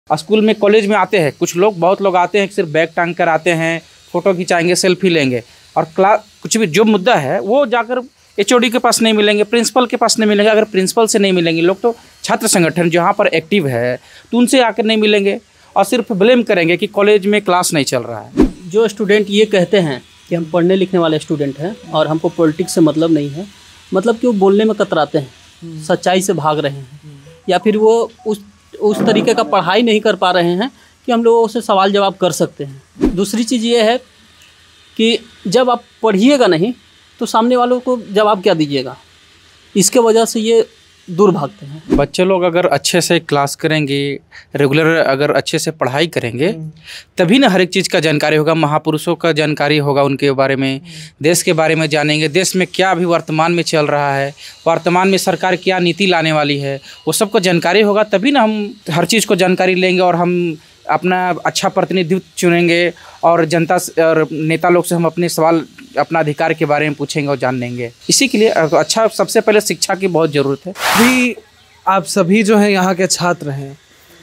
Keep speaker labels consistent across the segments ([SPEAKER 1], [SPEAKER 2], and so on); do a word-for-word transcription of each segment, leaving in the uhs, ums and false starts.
[SPEAKER 1] School में college में आते हैं कुछ लोग, बहुत लोग आते हैं सिर्फ बैग टांग कर आते हैं, फ़ोटो खिंचाएंगे, सेल्फी लेंगे, और क्लास कुछ भी जो मुद्दा है वो जाकर एचओडी के पास नहीं मिलेंगे, प्रिंसिपल के पास नहीं मिलेंगे। अगर प्रिंसिपल से नहीं मिलेंगे लोग तो छात्र संगठन जहाँ पर एक्टिव है तो उनसे आकर नहीं मिलेंगे और सिर्फ ब्लेम करेंगे कि कॉलेज में क्लास नहीं चल रहा है।
[SPEAKER 2] जो स्टूडेंट ये कहते हैं कि हम पढ़ने लिखने वाले स्टूडेंट हैं और हमको पॉलिटिक्स से मतलब नहीं है, मतलब कि वो बोलने में कतराते हैं, सच्चाई से भाग रहे हैं, या फिर वो उस उस तरीके का पढ़ाई नहीं कर पा रहे हैं कि हम लोगों से सवाल जवाब कर सकते हैं। दूसरी चीज़ ये है कि जब आप पढ़िएगा नहीं तो सामने वालों को जवाब क्या दीजिएगा, इसके वजह से ये दूर भागते हैं।
[SPEAKER 1] बच्चे लोग अगर अच्छे से क्लास करेंगे, रेगुलर अगर अच्छे से पढ़ाई करेंगे तभी ना हर एक चीज़ का जानकारी होगा, महापुरुषों का जानकारी होगा, उनके बारे में, देश के बारे में जानेंगे, देश में क्या अभी वर्तमान में चल रहा है, वर्तमान में सरकार क्या नीति लाने वाली है, वो सबको जानकारी होगा, तभी ना हम हर चीज़ को जानकारी लेंगे और हम अपना अच्छा प्रतिनिधित्व चुनेंगे और जनता और नेता लोग से हम अपने सवाल अपना अधिकार के बारे में पूछेंगे और जान लेंगे। इसी के लिए अच्छा सबसे पहले शिक्षा की बहुत ज़रूरत है।
[SPEAKER 3] अभी आप सभी जो हैं यहाँ के छात्र हैं,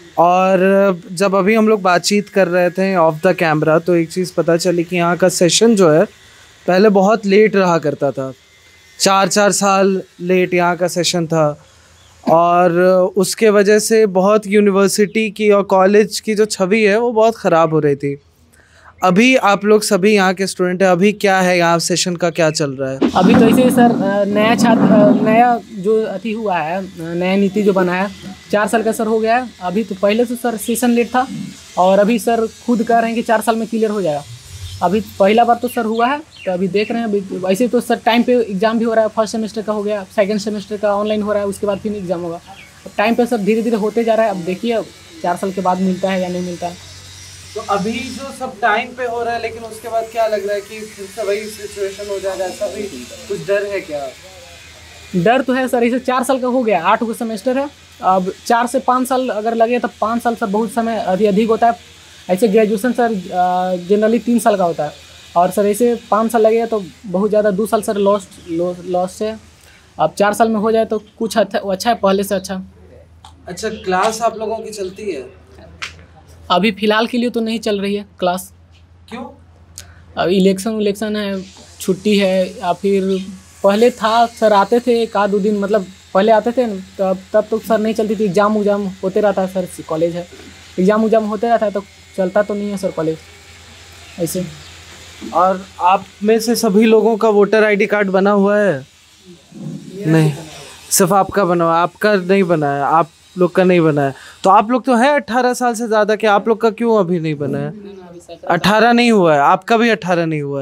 [SPEAKER 3] और जब अभी हम लोग बातचीत कर रहे थे ऑफ द कैमरा तो एक चीज़ पता चली कि यहाँ का सेशन जो है पहले बहुत लेट रहा करता था, चार चार साल लेट यहाँ का सेशन था, और उसके वजह से बहुत यूनिवर्सिटी की और कॉलेज की जो छवि है वो बहुत ख़राब हो रही थी। अभी आप लोग सभी यहाँ के स्टूडेंट हैं, अभी क्या है यहाँ सेशन का क्या चल रहा है?
[SPEAKER 4] अभी तो ऐसे सर नया छात्र नया जो अति हुआ है, नया नीति जो बना है, चार साल का सर हो गया है। अभी तो पहले से सर सेशन लेट था और अभी सर खुद कह रहे हैं कि चार साल में क्लियर हो जाएगा। अभी पहला बार तो सर हुआ है, तो अभी देख रहे हैं। अभी वैसे तो सर टाइम पे एग्ज़ाम भी हो रहा है, फर्स्ट सेमेस्टर का हो गया, सेकंड सेमेस्टर का ऑनलाइन हो रहा है, उसके बाद फिर एग्ज़ाम होगा। अब टाइम पे सर धीरे धीरे होते जा रहा है। अब देखिए चार साल के बाद मिलता है या नहीं मिलता है।
[SPEAKER 3] तो अभी जो सब टाइम पे हो रहा है, लेकिन उसके बाद क्या लग रहा है कि फिर से वही सिचुएशन हो जाएगा, ऐसा भी कुछ डर है क्या?
[SPEAKER 4] डर तो है सर, इसे चार साल का हो गया, आठ गो सेमेस्टर है। अब चार से पाँच साल अगर लगे तो पाँच साल सर बहुत समय अभी अधिक होता है। ऐसे ग्रेजुएशन सर जनरली तीन साल का होता है, और सर ऐसे पाँच साल लगेगा तो बहुत ज़्यादा, दो साल सर लॉस लॉस से। अब चार साल में हो जाए तो कुछ अच्छा अच्छा है, पहले से अच्छा।
[SPEAKER 3] अच्छा, क्लास आप लोगों की चलती है?
[SPEAKER 4] अभी फ़िलहाल के लिए तो नहीं चल रही है क्लास।
[SPEAKER 3] क्यों?
[SPEAKER 4] अब इलेक्शन इलेक्शन है, छुट्टी है, या फिर पहले था सर आते थे एक आध दो दिन, मतलब पहले आते थे तब तब तो सर नहीं चलती थी, एग्ज़ाम उग्जाम होते रहता है सर, कॉलेज है, एग्ज़ाम उग्जाम होते रहता है तो चलता तो नहीं है सर कॉलेज ऐसे।
[SPEAKER 3] और आप में से सभी लोगों का वोटर आईडी कार्ड बना हुआ है? नहीं, सिर्फ आपका बना हुआ, आपका नहीं बना है, आप लोग का नहीं बना है। तो आप लोग तो हैं अट्ठारह साल से ज़्यादा, कि आप लोग का क्यों अभी नहीं बना है? अट्ठारह नहीं हुआ है, आपका भी अट्ठारह नहीं हुआ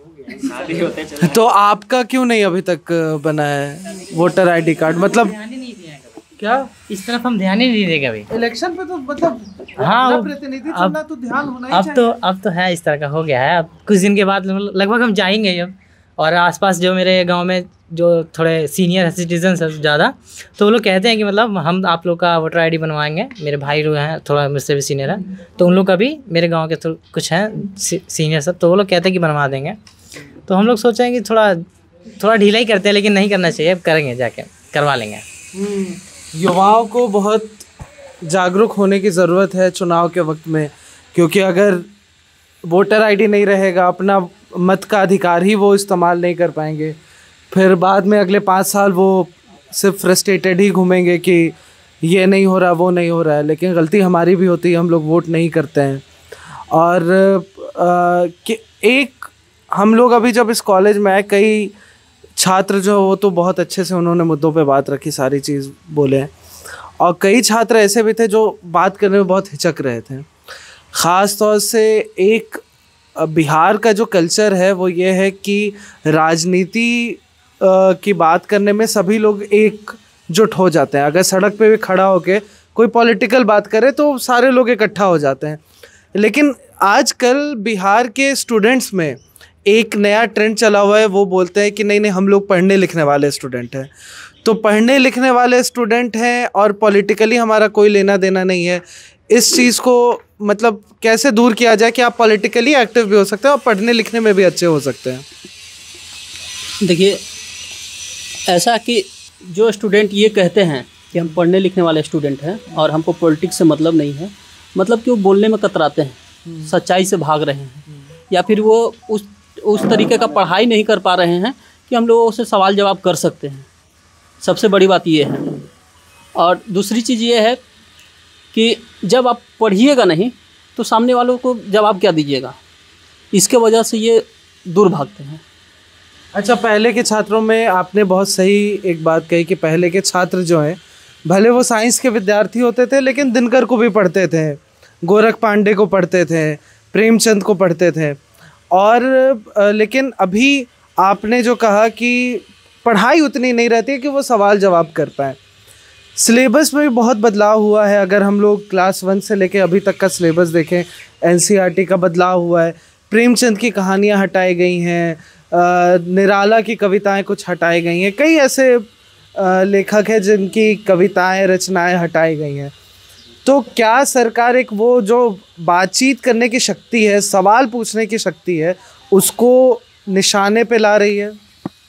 [SPEAKER 3] है, तो आपका क्यों नहीं अभी तक बना है वोटर आईडी कार्ड? मतलब क्या
[SPEAKER 5] इस तरफ हम ध्यान ही नहीं देगा अभी
[SPEAKER 3] इलेक्शन पे, तो मतलब
[SPEAKER 5] हाँ
[SPEAKER 3] प्रतिनिधि चुनना तो ध्यान होना ही
[SPEAKER 5] अब
[SPEAKER 3] चाहिए।
[SPEAKER 5] तो अब तो है, इस तरह का हो गया है। अब कुछ दिन के बाद लगभग हम जाएंगे अब, और आसपास जो मेरे गांव में जो थोड़े सीनियर सिटीजन है ज़्यादा, तो वो लोग कहते हैं कि मतलब हम आप लोग का वोटर आईडी बनवाएंगे। मेरे भाई लोग हैं थोड़ा मुझसे भी सीनियर है, तो उन लोग का भी, मेरे गाँव के तो कुछ हैं सीनियर सब, तो वो लोग कहते हैं कि बनवा देंगे। तो हम लोग सोच रहे हैं कि थोड़ा थोड़ा ढीला ही करते हैं, लेकिन नहीं करना चाहिए, अब करेंगे, जाके करवा लेंगे।
[SPEAKER 3] युवाओं को बहुत जागरूक होने की ज़रूरत है चुनाव के वक्त में, क्योंकि अगर वोटर आईडी नहीं रहेगा, अपना मत का अधिकार ही वो इस्तेमाल नहीं कर पाएंगे, फिर बाद में अगले पाँच साल वो सिर्फ फ्रस्ट्रेटेड ही घूमेंगे कि ये नहीं हो रहा, वो नहीं हो रहा है। लेकिन गलती हमारी भी होती है, हम लोग वोट नहीं करते हैं। और आ, कि एक हम लोग अभी जब इस कॉलेज में आए, कई छात्र जो वो तो बहुत अच्छे से उन्होंने मुद्दों पे बात रखी, सारी चीज़ बोले, और कई छात्र ऐसे भी थे जो बात करने में बहुत हिचक रहे थे। ख़ास तौर से एक बिहार का जो कल्चर है वो ये है कि राजनीति की बात करने में सभी लोग एकजुट हो जाते हैं। अगर सड़क पे भी खड़ा होके कोई पॉलिटिकल बात करे तो सारे लोग इकट्ठा हो जाते हैं। लेकिन आजकल बिहार के स्टूडेंट्स में एक नया ट्रेंड चला हुआ है, वो बोलते हैं कि नहीं नहीं हम लोग पढ़ने लिखने वाले स्टूडेंट हैं। तो पढ़ने लिखने वाले स्टूडेंट हैं और पॉलिटिकली हमारा कोई लेना देना नहीं है। इस चीज़ को मतलब कैसे दूर किया जाए कि आप पॉलिटिकली एक्टिव भी हो सकते हैं और पढ़ने लिखने में भी अच्छे हो सकते हैं?
[SPEAKER 2] देखिए, ऐसा कि जो स्टूडेंट ये कहते हैं कि हम पढ़ने लिखने वाले स्टूडेंट हैं और हमको पॉलिटिक्स से मतलब नहीं है, मतलब कि वो बोलने में कतराते हैं, सच्चाई से भाग रहे हैं, या फिर वो उस उस तरीके का पढ़ाई नहीं कर पा रहे हैं कि हम लोगों से सवाल जवाब कर सकते हैं। सबसे बड़ी बात ये है। और दूसरी चीज़ ये है कि जब आप पढ़िएगा नहीं तो सामने वालों को जवाब क्या दीजिएगा, इसके वजह से ये दूर भागते हैं।
[SPEAKER 3] अच्छा, पहले के छात्रों में आपने बहुत सही एक बात कही कि पहले के छात्र जो हैं भले वो साइंस के विद्यार्थी होते थे लेकिन दिनकर को भी पढ़ते थे, गोरख पांडे को पढ़ते थे, प्रेमचंद को पढ़ते थे। और लेकिन अभी आपने जो कहा कि पढ़ाई उतनी नहीं रहती है कि वो सवाल जवाब कर पाए। सिलेबस में भी बहुत बदलाव हुआ है। अगर हम लोग क्लास वन से लेके अभी तक का सिलेबस देखें, एनसीईआरटी का बदलाव हुआ है, प्रेमचंद की कहानियाँ हटाई गई हैं, निराला की कविताएं कुछ हटाई गई हैं, कई ऐसे लेखक हैं जिनकी कविताएं रचनाएं हटाई गई हैं। तो क्या सरकार एक वो जो बातचीत करने की शक्ति है, सवाल पूछने की शक्ति है, उसको निशाने पे ला रही है?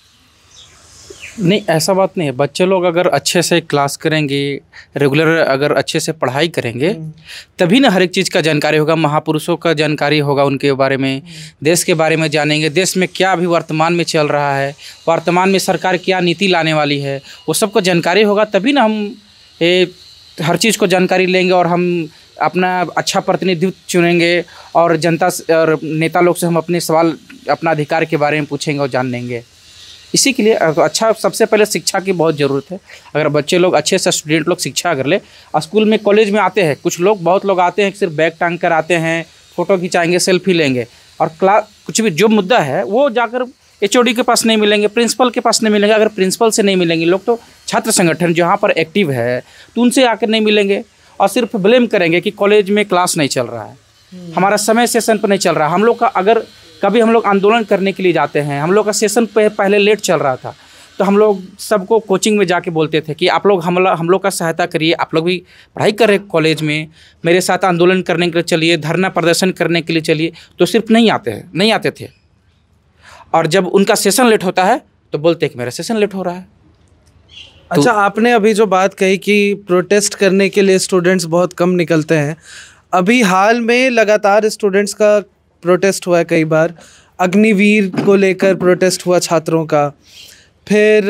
[SPEAKER 1] नहीं, ऐसा बात नहीं है। बच्चे लोग अगर अच्छे से क्लास करेंगे, रेगुलर अगर अच्छे से पढ़ाई करेंगे, तभी ना हर एक चीज़ का जानकारी होगा, महापुरुषों का जानकारी होगा, उनके बारे में, देश के बारे में जानेंगे, देश में क्या अभी वर्तमान में चल रहा है, वर्तमान में सरकार क्या नीति लाने वाली है, वो सबको जानकारी होगा। तभी ना हम ये हर चीज़ को जानकारी लेंगे और हम अपना अच्छा प्रतिनिधित्व चुनेंगे और जनता और नेता लोग से हम अपने सवाल, अपना अधिकार के बारे में पूछेंगे और जान लेंगे। इसी के लिए अच्छा, सबसे पहले शिक्षा की बहुत ज़रूरत है। अगर बच्चे लोग अच्छे से, स्टूडेंट लोग शिक्षा अगर ले, स्कूल में कॉलेज में आते हैं, कुछ लोग, बहुत लोग आते हैं सिर्फ बैग टांग कर आते हैं, फ़ोटो खिंचाएंगे, सेल्फी लेंगे, और क्लास कुछ भी जो मुद्दा है वो जाकर एचओडी के पास नहीं मिलेंगे, प्रिंसिपल के पास नहीं मिलेंगे। अगर प्रिंसिपल से नहीं मिलेंगे लोग तो छात्र संगठन जहाँ पर एक्टिव है तो उनसे आकर नहीं मिलेंगे और सिर्फ ब्लेम करेंगे कि कॉलेज में क्लास नहीं चल रहा है, हमारा समय सेशन पर नहीं चल रहा है। हम लोग का अगर कभी हम लोग आंदोलन करने के लिए जाते हैं, हम लोग का सेशन पे पहले लेट चल रहा था, तो हम लोग सबको कोचिंग में जाके बोलते थे कि आप लोग हम हम लोग का सहायता करिए, आप लोग भी पढ़ाई कर रहे कॉलेज में, मेरे साथ आंदोलन करने के लिए चलिए, धरना प्रदर्शन करने के लिए चलिए। तो सिर्फ नहीं आते हैं, नहीं आते थे। और जब उनका सेशन लेट होता है तो बोलते हैं कि मेरा सेशन लेट हो रहा है।
[SPEAKER 3] अच्छा, आपने अभी जो बात कही कि प्रोटेस्ट करने के लिए स्टूडेंट्स बहुत कम निकलते हैं, अभी हाल में लगातार स्टूडेंट्स का प्रोटेस्ट हुआ है। कई बार अग्निवीर को लेकर प्रोटेस्ट हुआ छात्रों का, फिर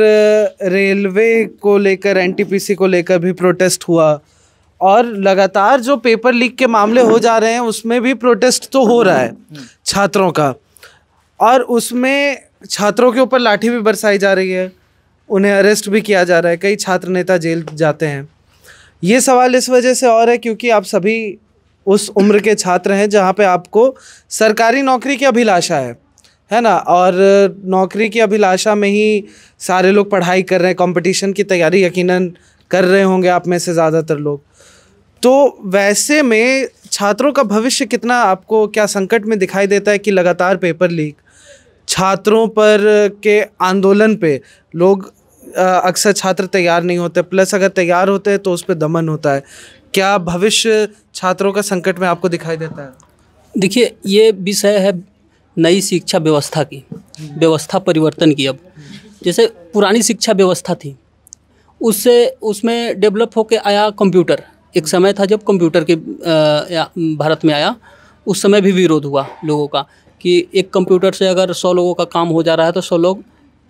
[SPEAKER 3] रेलवे को लेकर, एनटीपीसी को लेकर भी प्रोटेस्ट हुआ, और लगातार जो पेपर लीक के मामले हो जा रहे हैं उसमें भी प्रोटेस्ट तो हो रहा है छात्रों का, और उसमें छात्रों के ऊपर लाठी भी बरसाई जा रही है, उन्हें अरेस्ट भी किया जा रहा है, कई छात्र नेता जेल जाते हैं। ये सवाल इस वजह से और है क्योंकि आप सभी उस उम्र के छात्र हैं जहाँ पे आपको सरकारी नौकरी की अभिलाषा है है ना, और नौकरी की अभिलाषा में ही सारे लोग पढ़ाई कर रहे हैं, कंपटीशन की तैयारी यकीनन कर रहे होंगे आप में से ज़्यादातर लोग। तो वैसे में छात्रों का भविष्य कितना आपको क्या संकट में दिखाई देता है कि लगातार पेपर लीक, छात्रों पर के आंदोलन पे लोग अक्सर छात्र तैयार नहीं होते, प्लस अगर तैयार होते हैं तो उस पर दमन होता है। क्या भविष्य छात्रों का संकट में आपको दिखाई देता है?
[SPEAKER 2] देखिए, ये विषय है नई शिक्षा व्यवस्था की, व्यवस्था परिवर्तन की। अब जैसे पुरानी शिक्षा व्यवस्था थी, उससे उसमें डेवलप होके आया कंप्यूटर। एक समय था जब कंप्यूटर के भारत में आया, उस समय भी विरोध हुआ लोगों का कि एक कंप्यूटर से अगर सौ लोगों का काम हो जा रहा है तो सौ लोग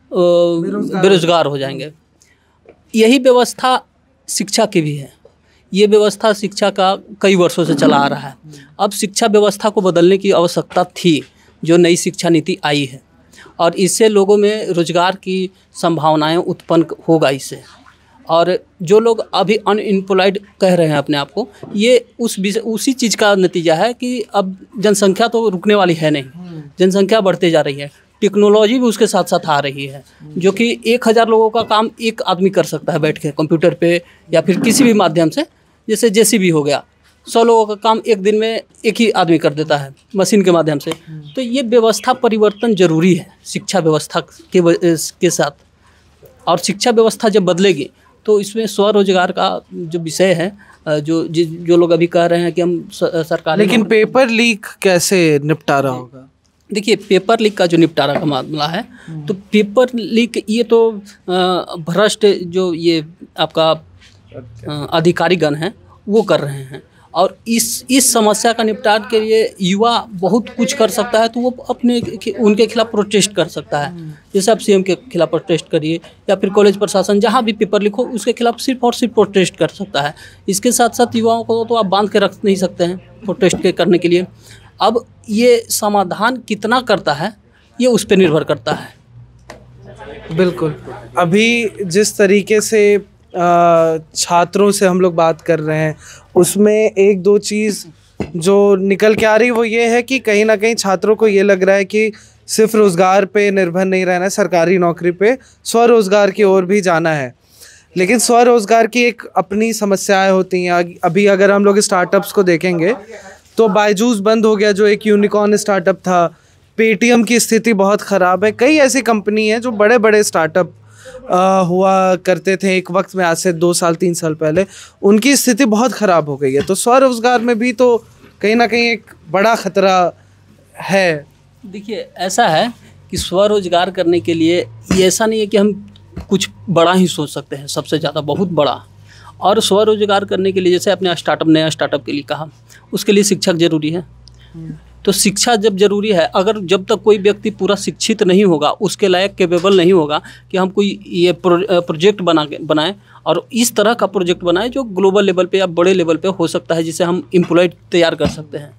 [SPEAKER 2] बेरोजगार हो जाएंगे। यही व्यवस्था शिक्षा की भी है। ये व्यवस्था शिक्षा का कई वर्षों से चला आ रहा है। अब शिक्षा व्यवस्था को बदलने की आवश्यकता थी, जो नई शिक्षा नीति आई है, और इससे लोगों में रोजगार की संभावनाएं उत्पन्न होगा इससे। और जो लोग अभी अनएम्प्लॉयड कह रहे हैं अपने आप को, ये उस उसी चीज़ का नतीजा है कि अब जनसंख्या तो रुकने वाली है नहीं, जनसंख्या बढ़ते जा रही है, टेक्नोलॉजी भी उसके साथ साथ आ रही है, जो कि एक हज़ार लोगों का काम एक आदमी कर सकता है बैठ के कंप्यूटर पे या फिर किसी भी माध्यम से। जैसे जेसीबी हो गया, सौ लोगों का काम एक दिन में एक ही आदमी कर देता है मशीन के माध्यम से। तो ये व्यवस्था परिवर्तन जरूरी है शिक्षा व्यवस्था के के साथ, और शिक्षा व्यवस्था जब बदलेगी तो इसमें स्वरोजगार का जो विषय है, जो जो लोग अभी कह रहे हैं कि हम सरकार,
[SPEAKER 3] लेकिन पेपर लीक कैसे निपटारा होगा?
[SPEAKER 2] देखिए, पेपर लीक का जो निपटारा का मामला है, तो पेपर लीक ये तो भ्रष्ट जो ये आपका अधिकारीगण हैं वो कर रहे हैं, और इस इस समस्या का निपटान के लिए युवा बहुत कुछ कर सकता है, तो वो अपने उनके खिलाफ प्रोटेस्ट कर सकता है। जैसे आप सीएम के खिलाफ प्रोटेस्ट करिए, या फिर कॉलेज प्रशासन जहाँ भी पेपर लिखो उसके खिलाफ सिर्फ और सिर्फ प्रोटेस्ट कर सकता है। इसके साथ साथ युवाओं को तो आप बांध के रख नहीं सकते हैं प्रोटेस्ट के करने के लिए। अब ये समाधान कितना करता है ये उस पर निर्भर करता है।
[SPEAKER 3] बिल्कुल, अभी जिस तरीके से छात्रों से हम लोग बात कर रहे हैं उसमें एक दो चीज़ जो निकल के आ रही वो ये है कि कहीं ना कहीं छात्रों को ये लग रहा है कि सिर्फ रोज़गार पे निर्भर नहीं रहना है, सरकारी नौकरी पे स्वरोज़गार की ओर भी जाना है। लेकिन स्वरोज़गार की एक अपनी समस्याएं होती हैं। अभी अगर हम लोग स्टार्टअप्स को देखेंगे तो बायजूस बंद हो गया जो एक यूनिकॉर्न स्टार्टअप था। पेटीएम की स्थिति बहुत ख़राब है। कई ऐसी कंपनी हैं जो बड़े बड़े स्टार्टअप हुआ करते थे एक वक्त में, आज से दो साल तीन साल पहले, उनकी स्थिति बहुत ख़राब हो गई है। तो स्वरोज़गार में भी तो कहीं ना कहीं एक बड़ा ख़तरा है।
[SPEAKER 2] देखिए ऐसा है कि स्वरोज़गार करने के लिए ये ऐसा नहीं है कि हम कुछ बड़ा ही सोच सकते हैं, सबसे ज़्यादा बहुत बड़ा। और स्वरोज़गार करने के लिए जैसे अपने स्टार्टअप नया स्टार्टअप के लिए कहा, उसके लिए शिक्षक ज़रूरी है। तो शिक्षा जब ज़रूरी है, अगर जब तक कोई व्यक्ति पूरा शिक्षित नहीं होगा, उसके लायक कैपेबल नहीं होगा कि हम कोई ये प्रोजेक्ट बना के बनाएं और इस तरह का प्रोजेक्ट बनाएं जो ग्लोबल लेवल पे या बड़े लेवल पे हो सकता है, जिसे हम एम्प्लॉय तैयार कर सकते हैं,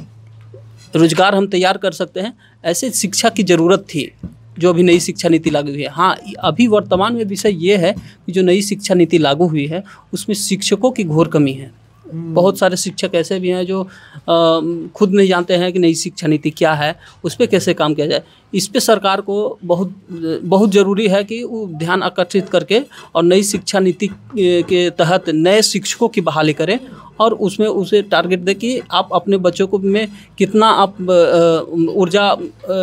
[SPEAKER 2] रोजगार हम तैयार कर सकते हैं, ऐसे शिक्षा की ज़रूरत थी जो अभी नई शिक्षा नीति लागू हुई है। हाँ, अभी वर्तमान में विषय ये है कि जो नई शिक्षा नीति लागू हुई है उसमें शिक्षकों की घोर कमी है। बहुत सारे शिक्षक ऐसे भी हैं जो आ, खुद नहीं जानते हैं कि नई शिक्षा नीति क्या है, उस पर कैसे काम किया जाए। इस पे सरकार को बहुत बहुत ज़रूरी है कि वो ध्यान आकर्षित करके और नई शिक्षा नीति के तहत नए शिक्षकों की बहाली करें और उसमें उसे टारगेट दे कि आप अपने बच्चों को में कितना आप ऊर्जा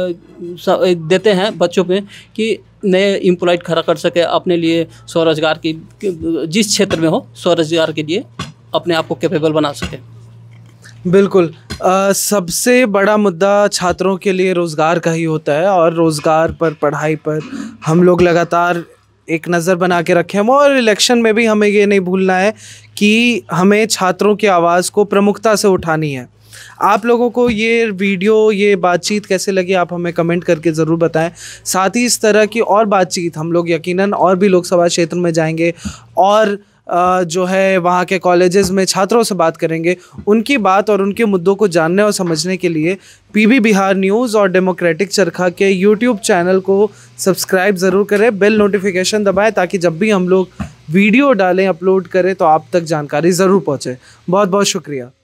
[SPEAKER 2] देते हैं बच्चों में कि नए एम्प्लॉयड खड़ा कर सके अपने लिए, स्वरोजगार की जिस क्षेत्र में हो स्वरोजगार के लिए अपने आप को कैपेबल बना सके।
[SPEAKER 3] बिल्कुल, आ, सबसे बड़ा मुद्दा छात्रों के लिए रोज़गार का ही होता है और रोज़गार पर, पढ़ाई पर हम लोग लगातार एक नज़र बना के रखे हैं। और इलेक्शन में भी हमें ये नहीं भूलना है कि हमें छात्रों की आवाज़ को प्रमुखता से उठानी है। आप लोगों को ये वीडियो, ये बातचीत कैसे लगी आप हमें कमेंट करके ज़रूर बताएं। साथ ही इस तरह की और बातचीत हम लोग यकीनन और भी लोकसभा क्षेत्र में जाएंगे और जो है वहाँ के कॉलेजेस में छात्रों से बात करेंगे। उनकी बात और उनके मुद्दों को जानने और समझने के लिए पीबी बिहार न्यूज़ और डेमोक्रेटिक चरखा के यूट्यूब चैनल को सब्सक्राइब ज़रूर करें, बेल नोटिफिकेशन दबाएं ताकि जब भी हम लोग वीडियो डालें, अपलोड करें तो आप तक जानकारी ज़रूर पहुँचे। बहुत बहुत शुक्रिया।